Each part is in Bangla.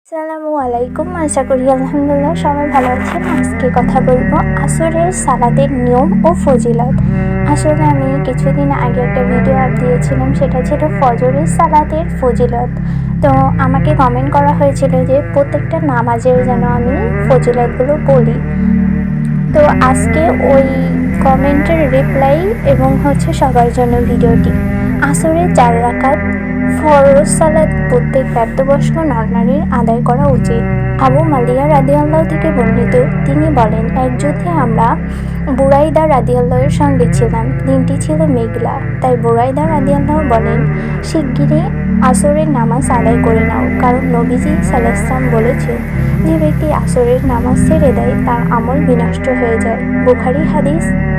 আসসালামু আলাইকুম। আশা করি আলহামদুলিল্লাহ সবাই ভালো আছেন। আজকে কথা বলবো আসরের সালাতের নিয়ম ও ফজিলত। আসলে আমি কিছুদিন আগে একটা ভিডিও আপ দিয়েছিলাম, সেটা ছিল ফজরের সালাতের ফজিলত। তো আমাকে কমেন্ট করা হয়েছিল যে প্রত্যেকটা নামাজের যেন আমি ফজিলতগুলো বলি। তো আজকে ওই কমেন্টের রিপ্লাই এবং সবার জন্য ভিডিওটি। আসরের 4 রাকাত ফরজ সালাত প্রত্যেক প্রাপ্তবয়স্ক নরনারীর আদায় করা উচিত। আবু মালিয়া রাদিয়াল্লাহু থেকে বর্ণিত, তিনি বলেন, এক যুদ্ধে আমরা বুরাইদা রাদিয়াল্লাহুর সঙ্গে ছিলাম। দিনটি ছিল মেঘলা, তাই বুরাইদা রাদিয়াল্লাহু বলেন, শিগগিরই আসরের নামাজ আদায় করে নাও, কারণ নবীজি সাল্লাল্লাহু আলাইহি ওয়াসাল্লাম বলেছেন, যে ব্যক্তি আসরের নামাজ ছেড়ে দেয় তার আমল বিনষ্ট হয়ে যায়। বুখারী হাদিস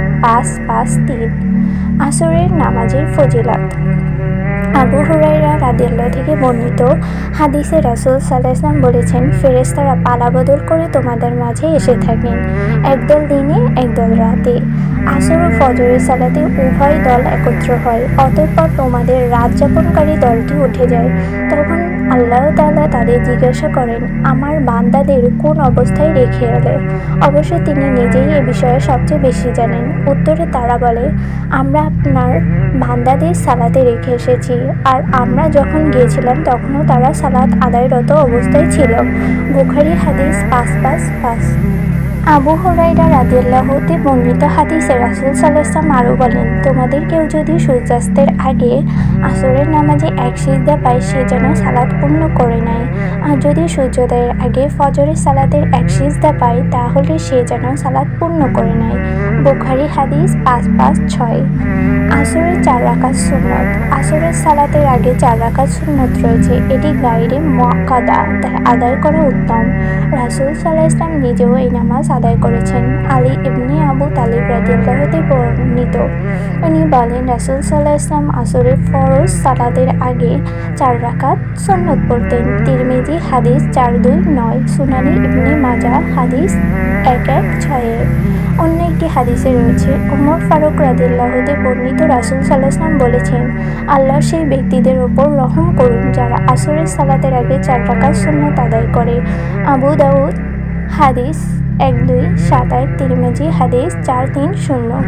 553। আসরের নামাজের ফজিলত। আবু হুরায়রা রাদিয়াল্লাহু থেকে বর্ণিত হাদিসে রাসূল সাল্লাল্লাহু আলাইহি ওয়াসাল্লাম বলেছেন, ফেরেশতারা পালাবদল করে তোমাদের মাঝে এসে থাকেন, একদল দিনে একদল রাতে। আসর ও ফজরের সালাতে উভয় দল একত্র হয়, অতঃপর তোমাদের রাত যাপনকারী দলটি উঠে যায়। তখন আল্লাহ তাআলা তাদের জিজ্ঞাসা করেন, আমার বান্দাদের কোন অবস্থায় রেখে এলে? অবশ্য তিনি নিজেই এ বিষয়ে সবচেয়ে বেশি জানেন। উত্তরে তারা বলে, আমরা আপনার বান্দাদের সালাতে রেখে এসেছি, আর আমরা যখন গিয়েছিলাম তখনও তারা সালাত আদায়রত অবস্থায় ছিল। বুখারী হাদিস 555। আবু হুরায়রা রাদিয়াল্লাহু হতে বর্ণিত হাদিসে রাসূল সাল্লাল্লাহু আলাইহি ওয়াসাল্লাম আরও বলেন, তোমাদের কেউ যদি সূর্যাস্তের আগে আসরের নামাজে এক সিজদা পায়, সে যেন সালাত পূর্ণ করে নেয়, আর যদি সূর্যোদয়ের আগে ফজরের সালাতের এক সিজদা পায়, তাহলে সে যেন সালাত পূর্ণ করে নেয়। বুখারী হাদিস 556। আসরের 4 রাকাত সুন্নত। আসরের সালাতের আগে 4 রাকাত সুন্নত রয়েছে। এটি গায়রে মুআক্কাদা, তাই আদায় করা উত্তম। রাসূল সাল্লাল্লাহু আলাইহি ওয়াসাল্লাম নিজেও এই নামাজ আদায় করেছেন। আলী ইবনে আবু তালিব রাদিয়াল্লাহু হতে বর্ণিত, উনি বলেন, রাসূল সাল্লাল্লাহু আলাইহি ওয়াসাল্লাম আসরের ফরজ সালাতের আগে 4 রাকাত সুন্নত পড়তেন। তিরমিজি হাদিস 4229, সুনানি ইবনে মাজাহ হাদিস 1161। অন্য একটি হাদিসে রয়েছে, ওমর ফারুক রাদিয়াল্লাহু হতে বর্ণিত, রাসূল সাল্লাল্লাহু আলাইহি ওয়াসাল্লাম বলেছেন, আল্লাহ সেই ব্যক্তিদের ওপর রহম করুন যারা আসরের সালাতের আগে 4 রাকাত সুন্নত আদায় করে। আবু দাউদ হাদিস 1227, তিরমিজি হাদিস 4330।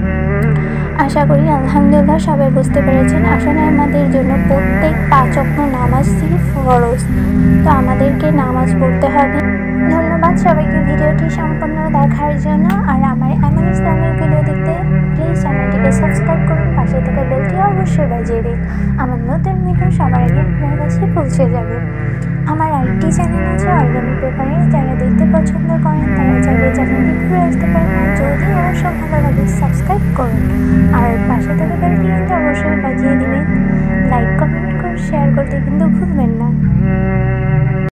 আশা করি আলহামদুলিল্লাহ সবাই বুঝতে পেরেছেন। আসলে আমাদের জন্য প্রত্যেক 5 ওয়াক্ত নামাজই ফরজ, তো আমাদেরকে নামাজ পড়তে হবে। ধন্যবাদ সবাইকে ভিডিওটি সম্পূর্ণ দেখার জন্য। আর আমার এমন ইসলামিক ভিডিও দেখতে প্লিজ চ্যানেলটিকে সাবস্ক্রাইব করুন, পাশে থাকা বেলটি অবশ্যই বাজিয়ে দিন। আমার নতুন ভিডিও সবার আগে আপনার কাছে পৌঁছে যাবে। আমার আরেকটি চ্যানেল আছে অর্গানিক পেপারে, যারা দেখতে পছন্দ করেন তারা চাইলে চ্যানেলটি ঘুরে আসতে পারেন। যদি অবশ্য ভালো লাগে সাবস্ক্রাইব করুন, আর পাশে থাকা বেলটি কিন্তু অবশ্যই বাজিয়ে দিবেন। লাইক, কমেন্ট করে শেয়ার করতে কিন্তু ভুলবেন না।